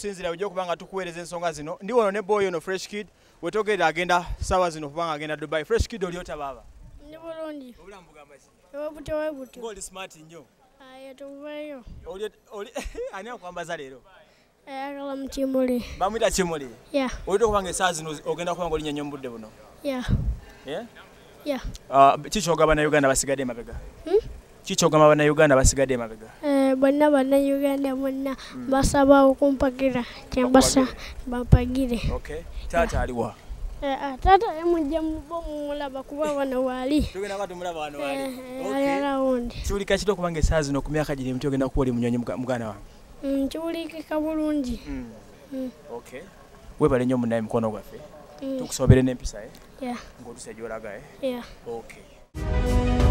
tusinzira ujja kubanga tukuweereza ensonga zino. Ndi wano ne boy ono Fresh Kid wetogera agenda sawa zino kubanga agenda Dubai. Fresh Kid oliota baba. Ndi bulungi. Obulambuga amaki. Webuto. Ngoli smart nnyo. Aya tuvayo. Oli ani akwambaza leero? Ayagala mukimuli. Bamwita kimuli. Yeah. Oliota kubanga esaawa zino ogenda kubanga olinyenya mu budde buno. Yeah. Yeah? Yeah. Kikyogamba na Uganda basigadde emabega? Kikyogamba bana Uganda basigadde emabega? Bonna Uganda bonna basaba okumpagira kyambasa bampagire. Okay. Taata aliwa? Taata yamujja mulaba kuba wano wali. Tugenda kwa tumulaba wano wali. Okay. Around. Kiwulika kito kubanga esaawa zino ku myaka giri emito ogenda kuba oli munyonyi muganda wange? Kiwulikika bulungi. Okay. Webale nnyo munnaye mukono gwaffe. Tukusobere n'empisa Yeah. ng'otuseejolaga Yeah. Okay.